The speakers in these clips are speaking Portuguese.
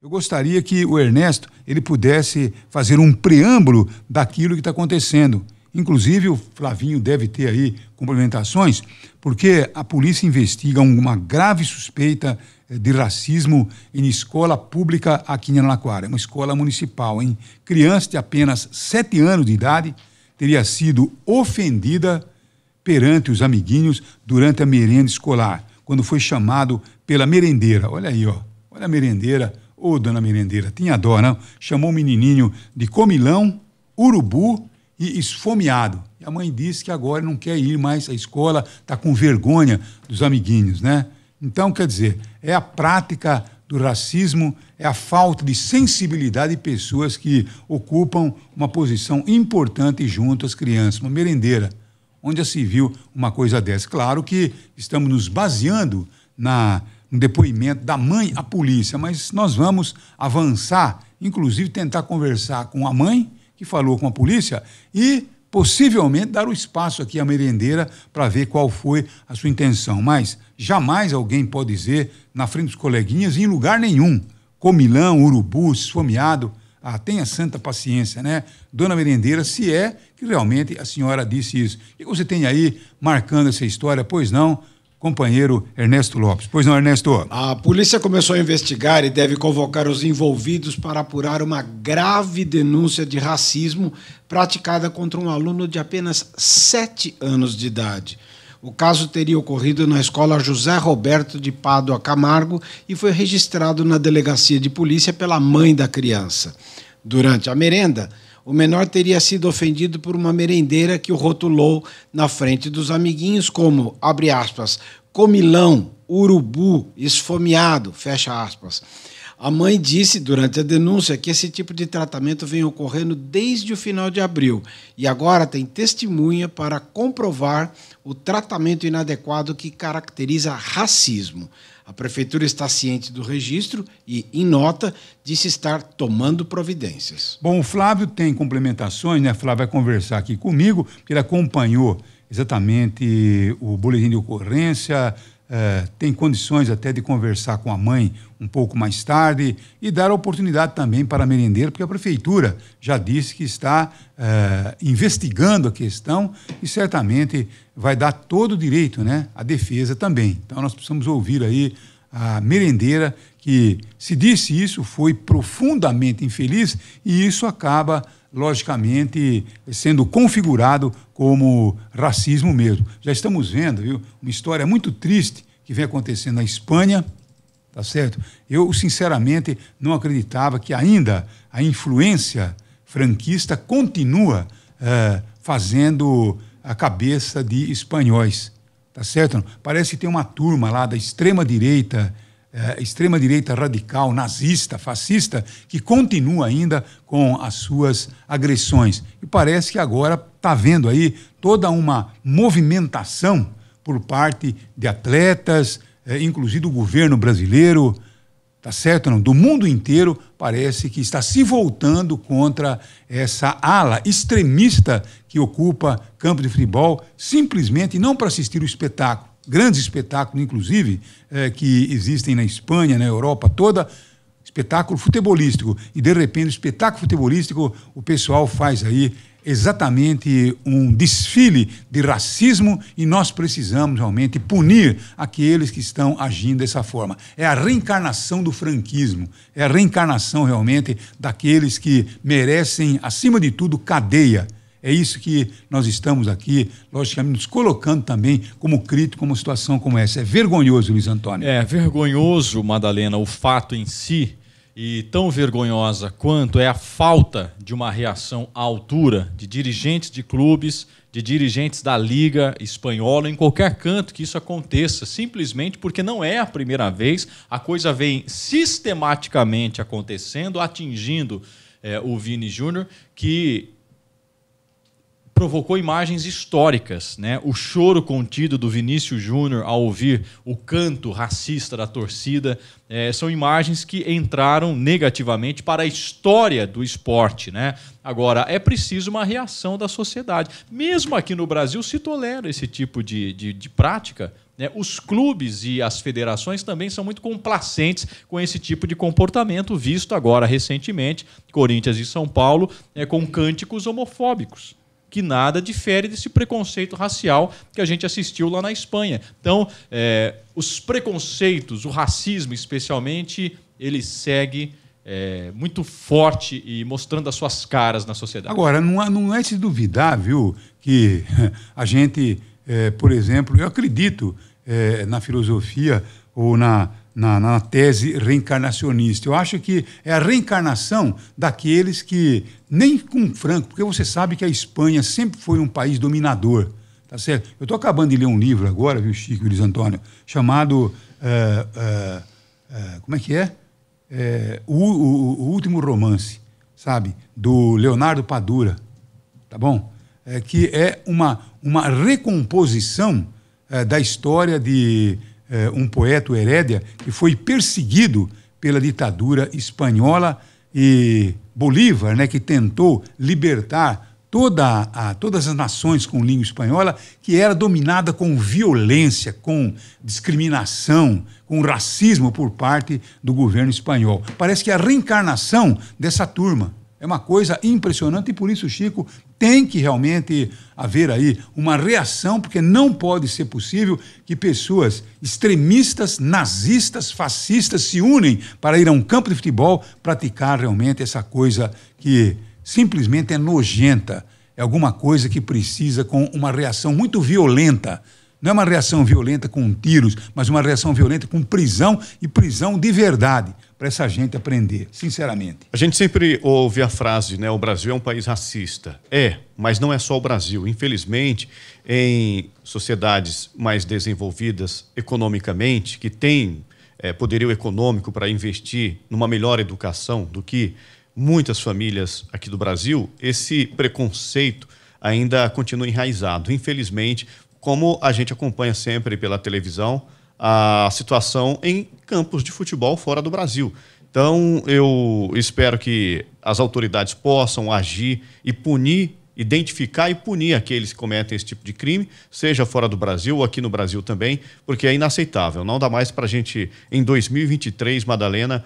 Eu gostaria que o Ernesto ele pudesse fazer um preâmbulo daquilo que está acontecendo. Inclusive, o Flavinho deve ter aí complementações, porque a polícia investiga uma grave suspeita de racismo em escola pública aqui em Araraquara. É uma escola municipal, hein? Criança de apenas 7 anos de idade teria sido ofendida perante os amiguinhos durante a merenda escolar, quando foi chamado pela merendeira. Olha aí, ó. Olha a merendeira. Ô, dona merendeira, tinha dó, não? Chamou o menininho de comilão, urubu e esfomeado. E a mãe disse que agora não quer ir mais à escola, está com vergonha dos amiguinhos, né? Então, quer dizer, é a prática do racismo, é a falta de sensibilidade de pessoas que ocupam uma posição importante junto às crianças, uma merendeira. Onde já se viu uma coisa dessa? Claro que estamos nos baseando no depoimento da mãe à polícia, mas nós vamos avançar, inclusive tentar conversar com a mãe, que falou com a polícia, e possivelmente dar o espaço aqui à merendeira para ver qual foi a sua intenção. Mas jamais alguém pode dizer, na frente dos coleguinhas, em lugar nenhum, comilão, urubu, esfomeado. Tenha santa paciência, né? Dona merendeira, se é que realmente a senhora disse isso. O que você tem aí marcando essa história? Pois não, companheiro Ernesto Lopes. Pois não, Ernesto? A polícia começou a investigar e deve convocar os envolvidos para apurar uma grave denúncia de racismo praticada contra um aluno de apenas 7 anos de idade. O caso teria ocorrido na escola José Roberto de Pádua Camargo e foi registrado na delegacia de polícia pela mãe da criança. Durante a merenda, o menor teria sido ofendido por uma merendeira que o rotulou na frente dos amiguinhos como, abre aspas, comilão, urubu, esfomeado, fecha aspas. A mãe disse durante a denúncia que esse tipo de tratamento vem ocorrendo desde o final de abril e agora tem testemunha para comprovar o tratamento inadequado que caracteriza racismo. A prefeitura está ciente do registro e, em nota, disse estar tomando providências. Bom, o Flávio tem complementações, né? O Flávio vai conversar aqui comigo, porque ele acompanhou exatamente o boletim de ocorrência, tem condições até de conversar com a mãe um pouco mais tarde e dar a oportunidade também para a merendeira, porque a prefeitura já disse que está investigando a questão e certamente vai dar todo o direito, né, à defesa também. Então nós precisamos ouvir aí a merendeira que, se disse isso, foi profundamente infeliz e isso acaba logicamente sendo configurado como racismo mesmo. Já estamos vendo, viu, uma história muito triste que vem acontecendo na Espanha, tá certo? Eu, sinceramente, não acreditava que ainda a influência franquista continua fazendo a cabeça de espanhóis, tá certo? Parece que tem uma turma lá da extrema-direita radical, nazista, fascista, que continua ainda com as suas agressões. E parece que agora está havendo aí toda uma movimentação por parte de atletas, inclusive do governo brasileiro, tá certo? Não? Do mundo inteiro, parece que está se voltando contra essa ala extremista que ocupa campo de futebol, simplesmente não para assistir o espetáculo, grandes espetáculos, inclusive, que existem na Espanha, na Europa toda, espetáculo futebolístico. E, de repente, o espetáculo futebolístico, o pessoal faz aí exatamente um desfile de racismo e nós precisamos realmente punir aqueles que estão agindo dessa forma. É a reencarnação do franquismo, é a reencarnação realmente daqueles que merecem, acima de tudo, cadeia. É isso que nós estamos aqui, logicamente, nos colocando também como crítico, como situação como essa. É vergonhoso, Luiz Antônio. É vergonhoso, Madalena, o fato em si, e tão vergonhosa quanto é a falta de uma reação à altura de dirigentes de clubes, de dirigentes da Liga Espanhola, em qualquer canto que isso aconteça, simplesmente porque não é a primeira vez, a coisa vem sistematicamente acontecendo, atingindo o Vini Júnior, que provocou imagens históricas, né? O choro contido do Vinícius Júnior ao ouvir o canto racista da torcida, são imagens que entraram negativamente para a história do esporte, né? Agora, é preciso uma reação da sociedade. Mesmo aqui no Brasil se tolera esse tipo de prática, né? Os clubes e as federações também são muito complacentes com esse tipo de comportamento, visto agora recentemente, Corinthians e São Paulo, com cânticos homofóbicos, que nada difere desse preconceito racial que a gente assistiu lá na Espanha. Então, os preconceitos, o racismo especialmente, ele segue muito forte e mostrando as suas caras na sociedade. Agora, não é se duvidar, viu, que a gente, por exemplo, eu acredito na filosofia ou na tese reencarnacionista. Eu acho que é a reencarnação daqueles que, nem com Franco, porque você sabe que a Espanha sempre foi um país dominador, tá certo? Eu estou acabando de ler um livro agora, viu, Chico e Luiz Antônio, chamado, como é que é? O Último Romance, sabe? Do Leonardo Padura, tá bom? Que é uma recomposição da história de um poeta, o Herédia, que foi perseguido pela ditadura espanhola, e Bolívar, né, que tentou libertar todas as nações com língua espanhola, que era dominada com violência, com discriminação, com racismo por parte do governo espanhol. Parece que é a reencarnação dessa turma. É uma coisa impressionante e por isso, Chico, tem que realmente haver aí uma reação, porque não pode ser possível que pessoas extremistas, nazistas, fascistas se unem para ir a um campo de futebol praticar realmente essa coisa que simplesmente é nojenta. É alguma coisa que precisa com uma reação muito violenta. Não é uma reação violenta com tiros, mas uma reação violenta com prisão, e prisão de verdade, para essa gente aprender, sinceramente. A gente sempre ouve a frase, né? O Brasil é um país racista. Mas não é só o Brasil. Infelizmente, em sociedades mais desenvolvidas economicamente, que têm poderio econômico para investir numa melhor educação do que muitas famílias aqui do Brasil, esse preconceito ainda continua enraizado. Infelizmente, como a gente acompanha sempre pela televisão, a situação em campos de futebol fora do Brasil. Então, eu espero que as autoridades possam agir e punir, identificar e punir aqueles que cometem esse tipo de crime, seja fora do Brasil ou aqui no Brasil também, porque é inaceitável. Não dá mais para a gente, em 2023, Madalena,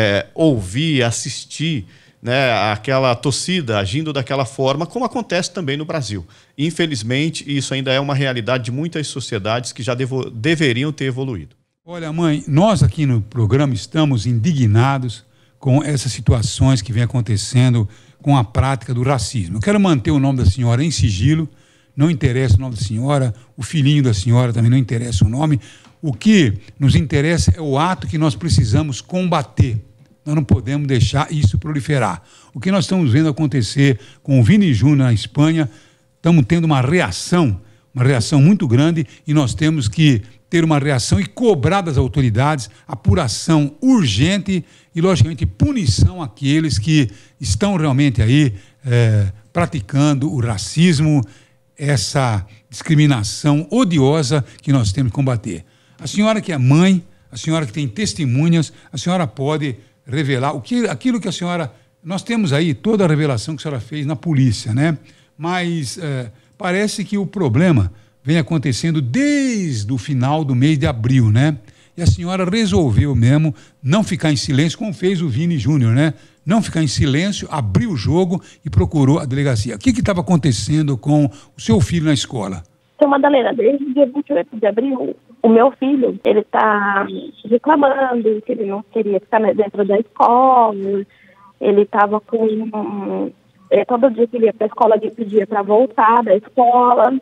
ouvir, assistir, né, aquela torcida agindo daquela forma, como acontece também no Brasil. Infelizmente, isso ainda é uma realidade de muitas sociedades que já deveriam ter evoluído. Olha, mãe, nós aqui no programa estamos indignados com essas situações que vem acontecendo com a prática do racismo. Eu quero manter o nome da senhora em sigilo, não interessa o nome da senhora, o filhinho da senhora também não interessa o nome. O que nos interessa é o ato que nós precisamos combater. Nós não podemos deixar isso proliferar. O que nós estamos vendo acontecer com o Vini Júnior na Espanha, estamos tendo uma reação muito grande, e nós temos que ter uma reação e cobrar das autoridades apuração urgente e, logicamente, punição àqueles que estão realmente aí praticando o racismo, essa discriminação odiosa que nós temos que combater. A senhora que é mãe, a senhora que tem testemunhas, a senhora pode revelar aquilo que a senhora... Nós temos aí toda a revelação que a senhora fez na polícia, né? Mas parece que o problema vem acontecendo desde o final do mês de abril, né? E a senhora resolveu mesmo não ficar em silêncio, como fez o Vini Júnior, né? Não ficar em silêncio, abriu o jogo e procurou a delegacia. O que estava acontecendo com o seu filho na escola? Seu Madalena, desde o dia 28 de abril, o meu filho, ele está reclamando que ele não queria ficar dentro da escola, ele estava com... todo dia que ele ia para a escola, ele pedia para voltar da escola.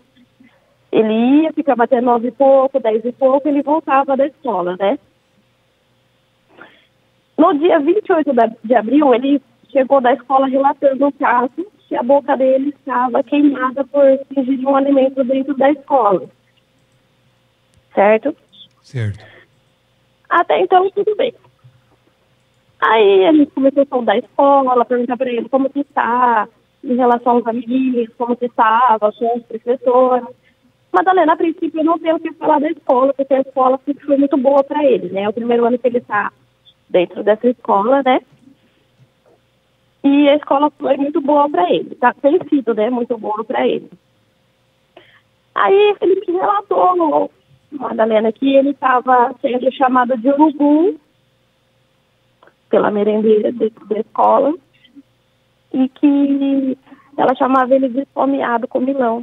Ele ia, ficava até 9 e pouco, 10 e pouco, ele voltava da escola, né? No dia 28 de abril, ele chegou da escola relatando o caso, que a boca dele estava queimada por ingerir um alimento dentro da escola. Certo? Certo. Até então, tudo bem. Aí a gente começou a sair da escola, perguntar para ele como que está, em relação aos amiguinhos, como que estava, com os professores. Madalena, a princípio, eu não tenho o que falar da escola, porque a escola sempre foi muito boa para ele, né? É o primeiro ano que ele está dentro dessa escola, né? E a escola foi muito boa para ele, tem sido, né? Muito boa para ele. Aí ele me relatou, Madalena, que ele estava sendo chamado de urubu pela merendeira da escola e que ela chamava ele de esfomeado com milão.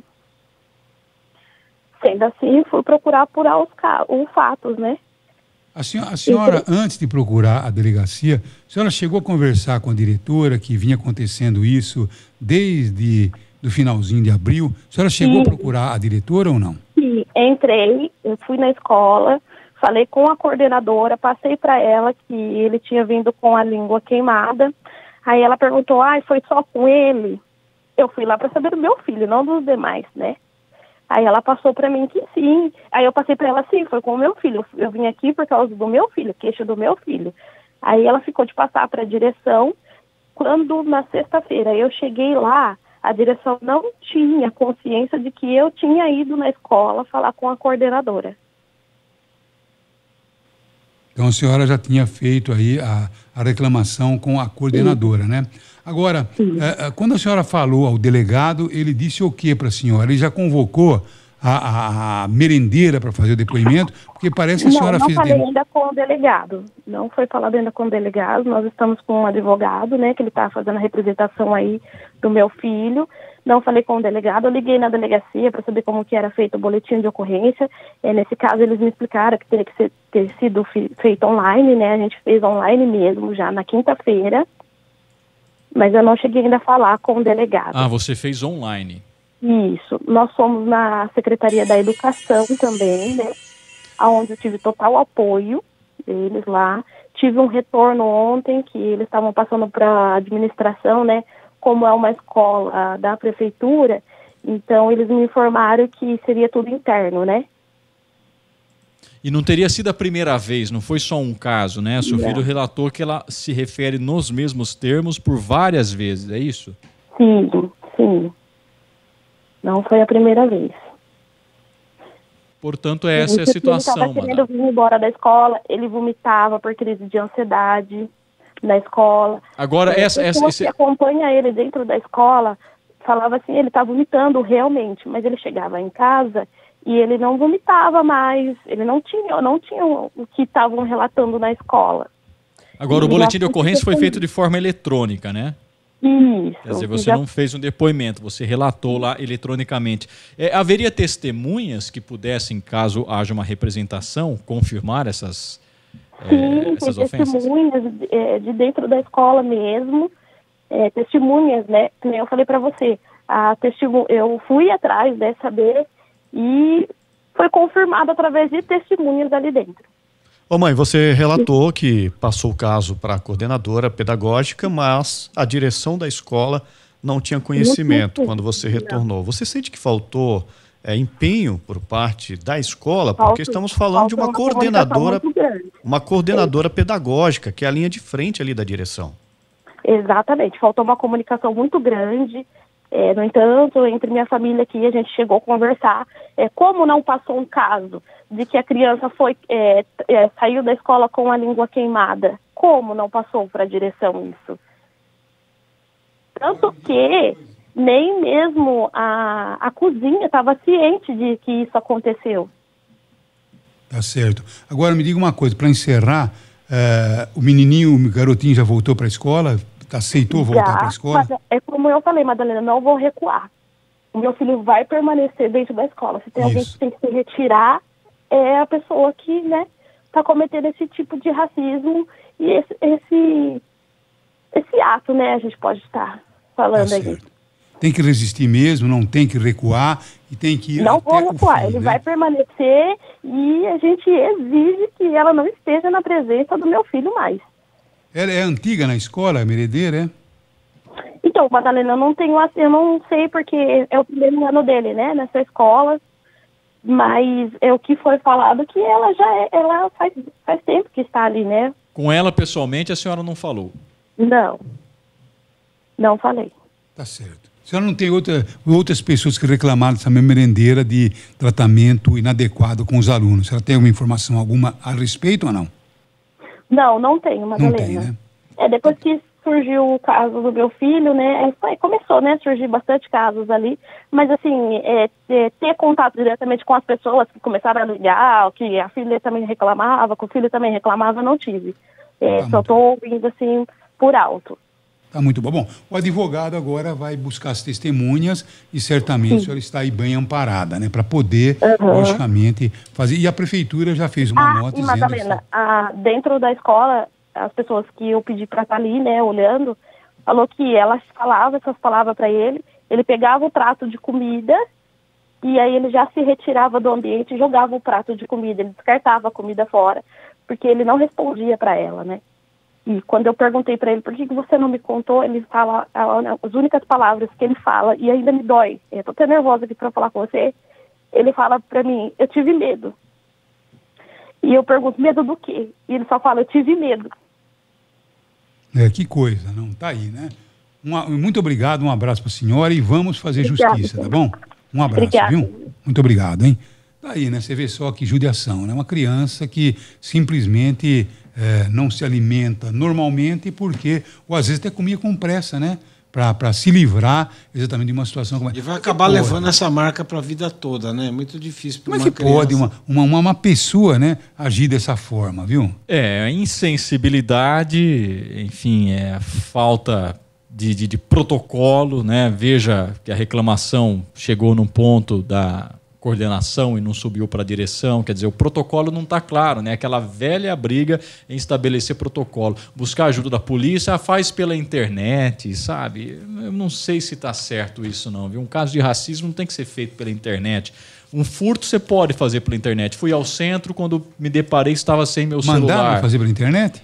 Sendo assim, fui procurar apurar os fatos, né? A senhora, antes de procurar a delegacia, a senhora chegou a conversar com a diretora que vinha acontecendo isso desde o finalzinho de abril? A senhora chegou a procurar a diretora ou não? Sim, entrei, eu fui na escola, falei com a coordenadora, passei para ela que ele tinha vindo com a língua queimada. Aí ela perguntou, foi só com ele? Eu fui lá para saber do meu filho, não dos demais, né? Aí ela passou para mim que sim. Aí eu passei para ela, sim, foi com o meu filho. Eu vim aqui por causa do meu filho, queixa do meu filho. Aí ela ficou de passar para a direção. Quando, na sexta-feira, eu cheguei lá, a direção não tinha consciência de que eu tinha ido na escola falar com a coordenadora. Então a senhora já tinha feito aí a reclamação com a coordenadora, né? Agora, quando a senhora falou ao delegado, ele disse o que para a senhora? Ele já convocou a merendeira para fazer o depoimento? Porque parece que a senhora fez... Não falei ainda com o delegado. Não foi falado ainda com o delegado. Nós estamos com um advogado, né, que ele está fazendo a representação aí do meu filho. Não falei com o delegado. Eu liguei na delegacia para saber como que era feito o boletim de ocorrência. Nesse caso, eles me explicaram que teria que ter sido feito online, né? A gente fez online mesmo, já na quinta-feira. Mas eu não cheguei ainda a falar com o delegado. Ah, você fez online. Isso. Nós fomos na Secretaria da Educação também, né? Onde eu tive total apoio deles lá. Tive um retorno ontem que eles estavam passando para a administração, né? Como é uma escola da prefeitura, então eles me informaram que seria tudo interno, né? E não teria sido a primeira vez, não foi só um caso, né? Seu filho relatou que ela se refere nos mesmos termos por várias vezes, é isso? Sim, sim. Não foi a primeira vez. Portanto, essa é a situação, Ele estava querendo vir embora da escola, ele vomitava por crise de ansiedade na escola. Agora, que acompanha ele dentro da escola falava assim, ele está vomitando realmente, mas ele chegava em casa e ele não vomitava mais, ele não tinha o que estavam relatando na escola. Agora, o boletim de ocorrência foi feito de forma eletrônica, né? Isso. Quer dizer, você não fez um depoimento, você relatou lá eletronicamente. Haveria testemunhas que pudessem, caso haja uma representação, confirmar essas ofensas? Testemunhas de dentro da escola mesmo, testemunhas, né? Como eu falei para você, eu fui atrás, né, saber, e foi confirmado através de testemunhas ali dentro. Ô mãe, você relatou que passou o caso para a coordenadora pedagógica, mas a direção da escola não tinha conhecimento quando você retornou. Você sente que faltou empenho por parte da escola? Porque estamos falando de uma coordenadora pedagógica, que é a linha de frente ali da direção. Exatamente, faltou uma comunicação muito grande. No entanto, entre minha família aqui, a gente chegou a conversar. Como não passou um caso de que a criança saiu da escola com a língua queimada? Como não passou para a direção isso? Tanto que nem mesmo a cozinha estava ciente de que isso aconteceu. Tá certo. Agora me diga uma coisa, para encerrar, o garotinho já voltou para a escola? Aceitou voltar para a escola? É como eu falei, Madalena, não vou recuar. O meu filho vai permanecer dentro da escola. Se tem alguém que tem que se retirar, é a pessoa que, né, está cometendo esse tipo de racismo e esse ato, né, a gente pode estar falando aí. Tem que resistir mesmo, não tem que recuar e tem que ir Não até vou recuar, o fim, ele né? vai permanecer e a gente exige que ela não esteja na presença do meu filho mais. Ela é antiga na escola, a merendeira, é? Então, Madalena, eu não sei porque é o primeiro ano dele, né, nessa escola, mas é o que foi falado que ela faz tempo que está ali, né? Com ela, pessoalmente, a senhora não falou? Não falei. Tá certo. A senhora não tem outras pessoas que reclamaram dessa mesma merendeira de tratamento inadequado com os alunos? A senhora tem alguma informação a respeito ou não? Não tenho, Madalena. Não tem, né? Depois que surgiu o caso do meu filho, né, começou, né, a surgir bastante casos ali, mas assim, ter contato diretamente com as pessoas que começaram a ligar, que a filha também reclamava, que o filho também reclamava, não tive. Só estou ouvindo assim, por alto. Tá muito bom. Bom, o advogado agora vai buscar as testemunhas e certamente a senhora está aí bem amparada, né? Para poder, logicamente, fazer. E a prefeitura já fez uma nota dizendo... Madalena, dentro da escola, as pessoas que eu pedi para estar ali, né, olhando, falou que ela falava essas palavras para ele pegava o prato de comida e aí ele já se retirava do ambiente e jogava o prato de comida, ele descartava a comida fora, porque ele não respondia para ela, né? E quando eu perguntei para ele, por que você não me contou, ele fala, as únicas palavras que ele fala, e ainda me dói, eu tô até nervosa aqui para falar com você, ele fala para mim, eu tive medo. E eu pergunto, medo do quê? E ele só fala, eu tive medo. Que coisa, não? Tá aí, né? Muito obrigado, um abraço para a senhora e vamos fazer justiça, tá bom? Um abraço, viu? Muito obrigado, hein? Tá aí, né? Você vê só que judiação, né? Uma criança que simplesmente não se alimenta normalmente porque, ou às vezes até comia com pressa, né? Para se livrar exatamente de uma situação como essa. E vai acabar levando essa marca para a vida toda, né? É muito difícil para uma criança. Como é que pode uma pessoa, né, agir dessa forma, viu? A insensibilidade, enfim, a falta de protocolo, né? Veja que a reclamação chegou num ponto da coordenação e não subiu para a direção, quer dizer, o protocolo não está claro, né? Aquela velha briga em estabelecer protocolo. Buscar ajuda da polícia, faz pela internet, sabe? Eu não sei se está certo isso não, viu? Um caso de racismo não tem que ser feito pela internet. Um furto você pode fazer pela internet. Fui ao centro, quando me deparei, estava sem meu celular. Mandaram fazer pela internet?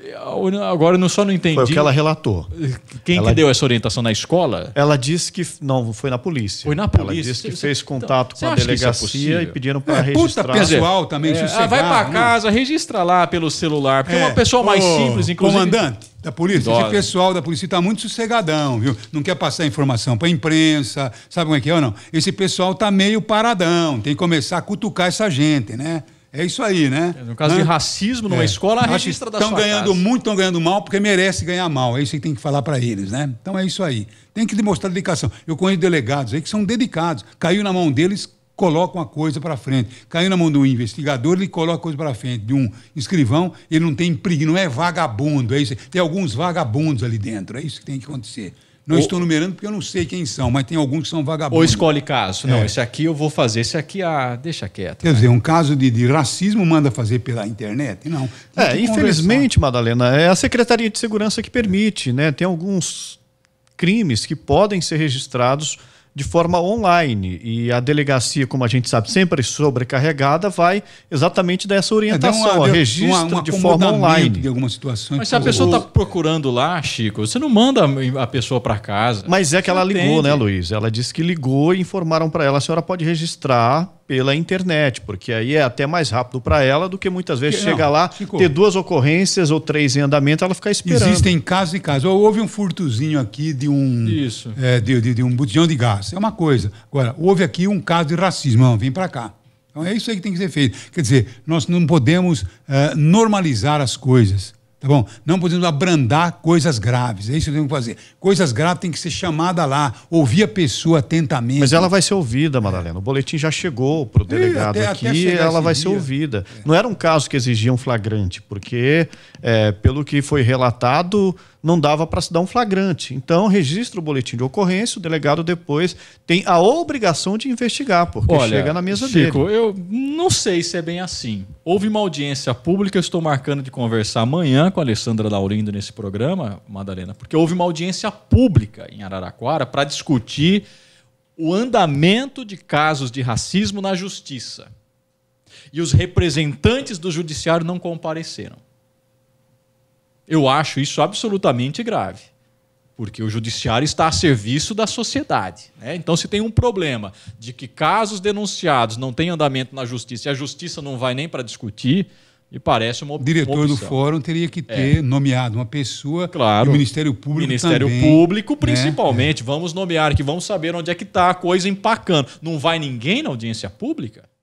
Agora eu só não entendi. Foi o que ela relatou. Quem que deu essa orientação na escola? Ela disse que... Não, foi na polícia. Foi na polícia. Ela disse que fez contato com a acha delegacia e pediram para registrar. Puta pessoal também, sossegado. Vai para casa, registra lá pelo celular. Porque uma pessoa mais simples, inclusive... Comandante da polícia, esse pessoal da polícia está muito sossegadão, viu? Não quer passar informação para a imprensa, sabe como é que é ou não? Esse pessoal está meio paradão, tem que começar a cutucar essa gente, né? É isso aí, né? No caso de racismo numa escola, registra da sua casa. Estão ganhando muito, estão ganhando mal porque merece ganhar mal. É isso que tem que falar para eles, né? Então é isso aí. Tem que demonstrar dedicação. Eu conheço delegados aí que são dedicados. Caiu na mão deles, colocam a coisa para frente. Caiu na mão do investigador, ele coloca a coisa para frente. De um escrivão, ele não tem preguiça, não é vagabundo. É isso. Tem alguns vagabundos ali dentro. É isso que tem que acontecer. Não estou numerando porque eu não sei quem são, mas tem alguns que são vagabundos. Ou escolhe caso. Não, esse aqui eu vou fazer, esse aqui, deixa quieto. Quer dizer, um caso de racismo manda fazer pela internet? Não. Infelizmente, Madalena, é a Secretaria de Segurança que permite, né? Tem alguns crimes que podem ser registrados de forma online. E a delegacia, como a gente sabe, sempre sobrecarregada, vai exatamente dessa orientação. Registro de forma online. De algumas situações. Mas se a pessoa está procurando lá, Chico, você não manda a pessoa para casa. Mas é que ela ligou, né, Luiz? Ela disse que ligou e informaram para ela, a senhora pode registrar pela internet, porque aí é até mais rápido para ela do que muitas vezes chegar lá, ter 2 ocorrências ou 3 em andamento, ela ficar esperando. Existem casos e casos. Houve um furtozinho aqui de um de um botijão de gás. É uma coisa. Agora, houve aqui um caso de racismo. Não, vem para cá. Então é isso aí que tem que ser feito. Quer dizer, nós não podemos normalizar as coisas. Tá bom? Não podemos abrandar coisas graves. É isso que temos que fazer. Coisas graves tem que ser chamada lá, ouvir a pessoa atentamente. Mas ela vai ser ouvida, Madalena. O boletim já chegou para o delegado aqui e ela vai ser ouvida. Não era um caso que exigia um flagrante, porque, pelo que foi relatado, não dava para se dar um flagrante. Então, registra o boletim de ocorrência, o delegado depois tem a obrigação de investigar, porque chega na mesa Chico, dele. Eu não sei se é bem assim. Houve uma audiência pública, eu estou marcando de conversar amanhã com a Alessandra Laurindo nesse programa, Madalena, porque houve uma audiência pública em Araraquara para discutir o andamento de casos de racismo na justiça. E os representantes do judiciário não compareceram. Eu acho isso absolutamente grave, porque o judiciário está a serviço da sociedade, né? Então, se tem um problema de que casos denunciados não têm andamento na justiça e a justiça não vai nem para discutir, E parece uma O diretor uma do opção. fórum teria que ter nomeado uma pessoa Claro. do Ministério Público Ministério também, Público, né? principalmente. Vamos nomear aqui, vamos saber onde é que está a coisa empacando. Não vai ninguém na audiência pública?